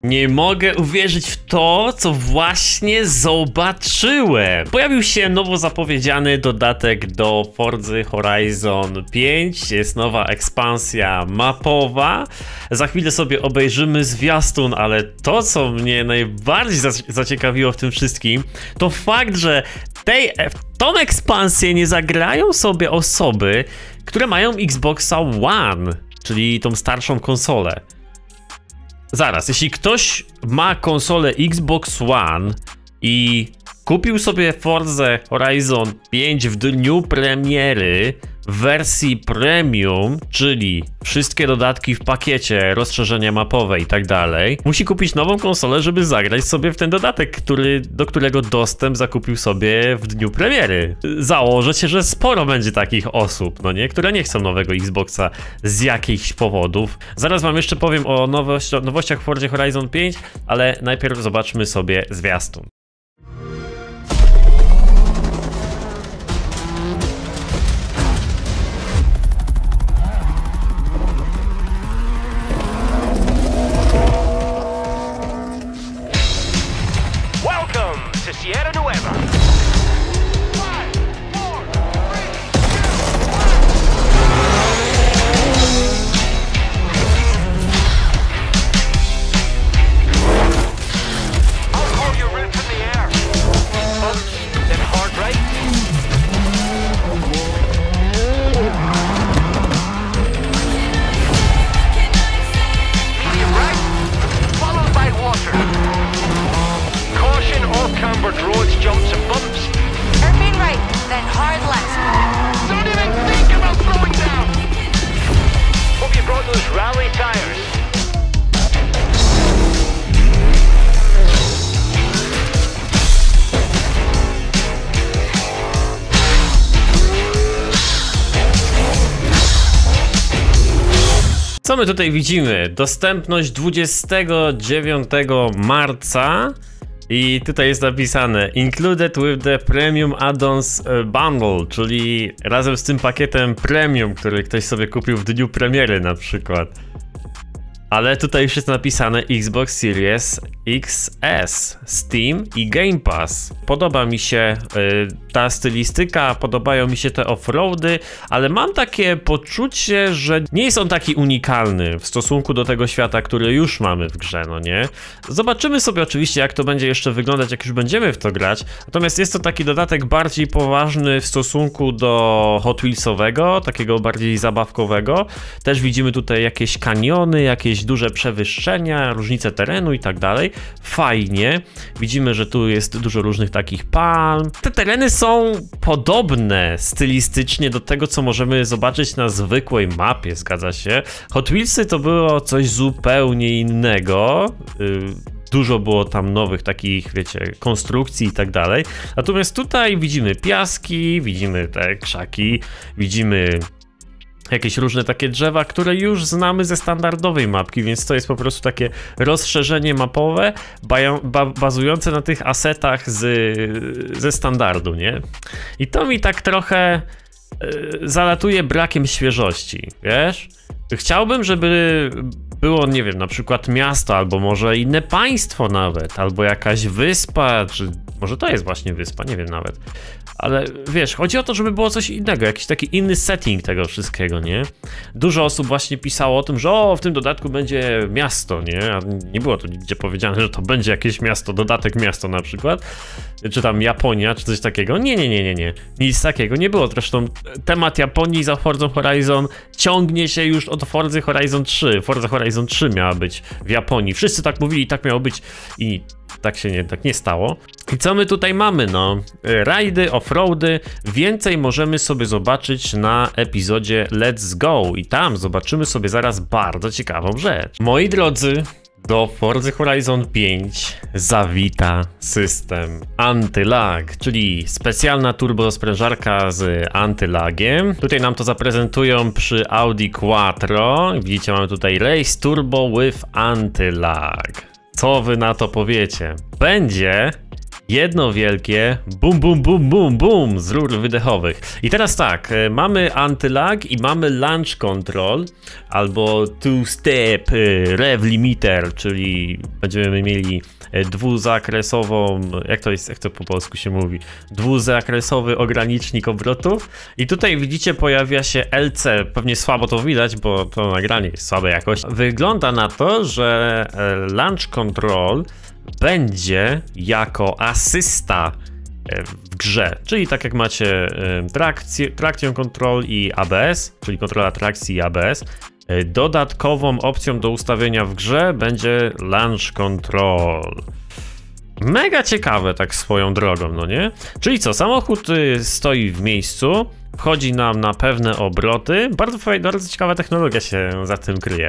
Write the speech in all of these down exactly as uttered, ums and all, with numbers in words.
Nie mogę uwierzyć w to, co właśnie zobaczyłem. Pojawił się nowo zapowiedziany dodatek do Forza Horizon pięć. Jest nowa ekspansja mapowa. Za chwilę sobie obejrzymy zwiastun, ale to, co mnie najbardziej zaciekawiło w tym wszystkim, to fakt, że tej, w tą ekspansję nie zagrają sobie osoby, które mają Xboxa One, czyli tą starszą konsolę. Zaraz, jeśli ktoś ma konsolę Xbox One i kupił sobie Forza Horizon pięć w dniu premiery w wersji premium, czyli wszystkie dodatki w pakiecie, rozszerzenia mapowe i tak dalej, musi kupić nową konsolę, żeby zagrać sobie w ten dodatek, który, do którego dostęp zakupił sobie w dniu premiery. Założę się, że sporo będzie takich osób, no nie, które nie chcą nowego Xboxa z jakichś powodów. Zaraz wam jeszcze powiem o nowości, nowościach w Forza Horizon pięć, ale najpierw zobaczmy sobie zwiastun. Sierra Nueva. I'll call you right from the air. Punch, then hard right. Medium right, followed by water. Caution, all cambered roads, jumps and bumps. Hairpin right, then hard left. Don't even think about slowing down. Hope you brought those rally tires. Co my tutaj widzimy? Dostępność dwudziestego dziewiątego marca i tutaj jest napisane Included with the Premium Add-ons Bundle, czyli razem z tym pakietem Premium, który ktoś sobie kupił w dniu premiery na przykład. Ale tutaj już jest napisane Xbox Series X S, Steam i Game Pass. Podoba mi się y, ta stylistyka, podobają mi się te offroady, ale mam takie poczucie, że nie jest on taki unikalny w stosunku do tego świata, który już mamy w grze, no nie? Zobaczymy sobie oczywiście, jak to będzie jeszcze wyglądać, jak już będziemy w to grać, natomiast jest to taki dodatek bardziej poważny w stosunku do Hot Wheelsowego, takiego bardziej zabawkowego. Też widzimy tutaj jakieś kaniony, jakieś duże przewyższenia, różnice terenu i tak dalej. Fajnie. Widzimy, że tu jest dużo różnych takich palm. Te tereny są podobne stylistycznie do tego, co możemy zobaczyć na zwykłej mapie, zgadza się. Hot Wheelsy to było coś zupełnie innego. Dużo było tam nowych takich, wiecie, konstrukcji i tak dalej. Natomiast tutaj widzimy piaski, widzimy te krzaki, widzimy jakieś różne takie drzewa, które już znamy ze standardowej mapki, więc to jest po prostu takie rozszerzenie mapowe ba ba bazujące na tych asetach z, ze standardu, nie? I to mi tak trochę y, zalatuje brakiem świeżości, wiesz? Chciałbym, żeby było, nie wiem, na przykład miasto, albo może inne państwo nawet, albo jakaś wyspa, czy może to jest właśnie wyspa, nie wiem nawet. Ale wiesz, chodzi o to, żeby było coś innego, jakiś taki inny setting tego wszystkiego, nie? Dużo osób właśnie pisało o tym, że o, w tym dodatku będzie miasto, nie? A nie było tu nigdzie powiedziane, że to będzie jakieś miasto, dodatek miasto na przykład. Czy tam Japonia, czy coś takiego. Nie, nie, nie, nie, nie. Nic takiego nie było. Zresztą temat Japonii za Forza Horizon ciągnie się już od Forza Horizon trzy. Forza Horizon trzy miała być w Japonii. Wszyscy tak mówili, tak miało być i tak się nie, tak nie stało. I co my tutaj mamy? No, rajdy, offroady. Więcej możemy sobie zobaczyć na epizodzie Let's Go i tam zobaczymy sobie zaraz bardzo ciekawą rzecz. Moi drodzy, do Forza Horizon pięć zawita system antylag, czyli specjalna turbosprężarka z antylagiem. Tutaj nam to zaprezentują przy Audi Quattro. Widzicie, mamy tutaj Race Turbo with Anti-Lag. Co wy na to powiecie? Będzie jedno wielkie bum, bum, bum, bum, bum z rur wydechowych. I teraz tak, mamy antylag i mamy launch control, albo two-step rev limiter, czyli będziemy mieli dwuzakresową, jak to jest, jak to po polsku się mówi, dwuzakresowy ogranicznik obrotów. I tutaj widzicie, pojawia się L C, pewnie słabo to widać, bo to nagranie jest słabej jakości. Wygląda na to, że launch control będzie jako asysta w grze, czyli tak jak macie trakcję, traction control i A B S, czyli kontrola trakcji i A B S, dodatkową opcją do ustawienia w grze będzie launch control. Mega ciekawe tak swoją drogą, no nie? Czyli co, samochód stoi w miejscu, wchodzi nam na pewne obroty, bardzo fajna, bardzo ciekawa technologia się za tym kryje.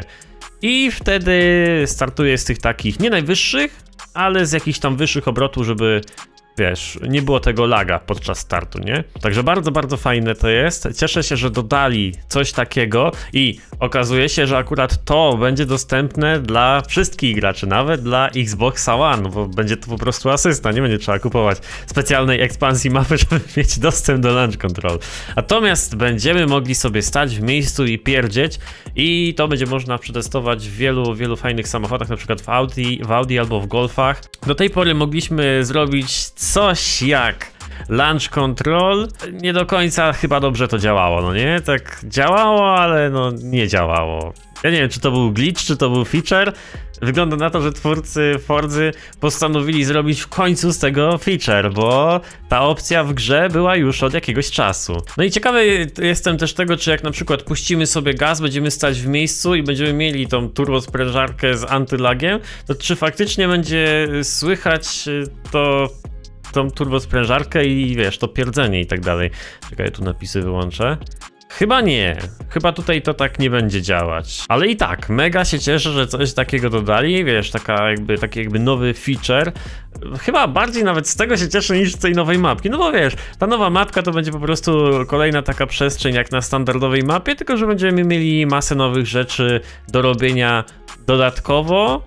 I wtedy startuje z tych takich nie najwyższych, ale z jakichś tam wyższych obrotów, żeby, wiesz, nie było tego laga podczas startu, nie? Także bardzo, bardzo fajne to jest. Cieszę się, że dodali coś takiego i okazuje się, że akurat to będzie dostępne dla wszystkich graczy, nawet dla Xboxa One, bo będzie to po prostu asysta, nie będzie trzeba kupować specjalnej ekspansji mapy, żeby mieć dostęp do launch control. Natomiast będziemy mogli sobie stać w miejscu i pierdzieć i to będzie można przetestować w wielu, wielu fajnych samochodach, na przykład w Audi, w Audi albo w Golfach. Do tej pory mogliśmy zrobić coś jak launch control, nie do końca chyba dobrze to działało, no nie? Tak działało, ale no nie działało. Ja nie wiem, czy to był glitch, czy to był feature. Wygląda na to, że twórcy Forzy postanowili zrobić w końcu z tego feature, bo ta opcja w grze była już od jakiegoś czasu. No i ciekawy jestem też tego, czy jak na przykład puścimy sobie gaz, będziemy stać w miejscu i będziemy mieli tą turbosprężarkę z antylagiem, to czy faktycznie będzie słychać to, tą turbosprężarkę i wiesz, to pierdzenie i tak dalej. Czekaj, tu napisy wyłączę. Chyba nie, chyba tutaj to tak nie będzie działać, ale i tak, mega się cieszę, że coś takiego dodali, wiesz, taka jakby, taki jakby nowy feature. Chyba bardziej nawet z tego się cieszę niż z tej nowej mapki, no bo wiesz, ta nowa mapka to będzie po prostu kolejna taka przestrzeń jak na standardowej mapie, tylko że będziemy mieli masę nowych rzeczy do robienia dodatkowo.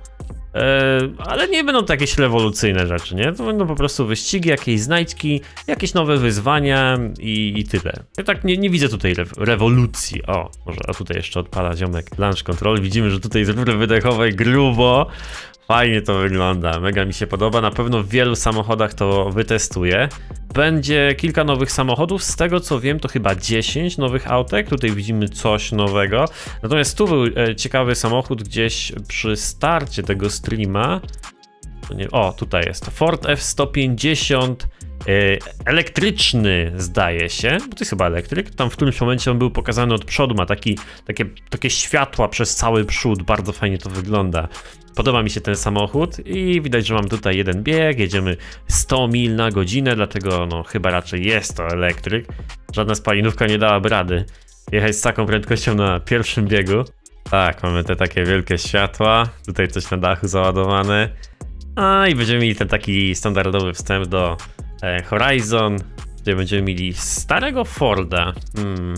Eee, ale nie będą to jakieś rewolucyjne rzeczy, nie? To będą po prostu wyścigi, jakieś znajdźki, jakieś nowe wyzwania i, i tyle. Ja tak nie, nie widzę tutaj re rewolucji. O, może a tutaj jeszcze odpala ziomek launch control. Widzimy, że tutaj z rury wydechowej grubo. Fajnie to wygląda, mega mi się podoba, na pewno w wielu samochodach to wytestuję. Będzie kilka nowych samochodów, z tego co wiem to chyba dziesięć nowych autek, tutaj widzimy coś nowego. Natomiast tu był e, ciekawy samochód gdzieś przy starcie tego streama. Nie, o, tutaj jest Ford F sto pięćdziesiąt e, elektryczny, zdaje się, bo to jest chyba elektryk. Tam w którymś momencie on był pokazany od przodu, ma taki, takie, takie światła przez cały przód, bardzo fajnie to wygląda. Podoba mi się ten samochód i widać, że mam tutaj jeden bieg, jedziemy sto mil na godzinę, dlatego no chyba raczej jest to elektryk. Żadna spalinówka nie dałaby rady jechać z taką prędkością na pierwszym biegu. Tak, mamy te takie wielkie światła, tutaj coś na dachu załadowane. A i będziemy mieli ten taki standardowy wstęp do e, Horizon, gdzie będziemy mieli starego Forda. Hmm.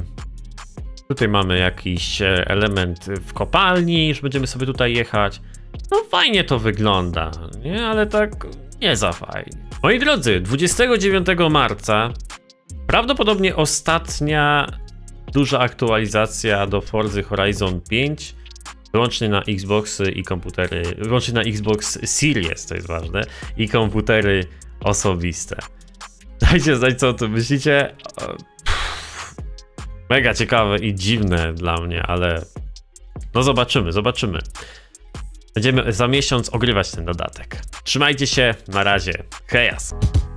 Tutaj mamy jakiś element w kopalni, że będziemy sobie tutaj jechać. No fajnie to wygląda, nie? Ale tak nie za fajnie. Moi drodzy, dwudziestego dziewiątego marca prawdopodobnie ostatnia duża aktualizacja do Forzy Horizon pięć, wyłącznie na Xboxy i komputery, wyłącznie na Xbox Series, to jest ważne, i komputery osobiste. Dajcie znać, co o tym myślicie. Pff, mega ciekawe i dziwne dla mnie, ale no zobaczymy, zobaczymy. Będziemy za miesiąc ogrywać ten dodatek. Trzymajcie się, na razie. Hejas!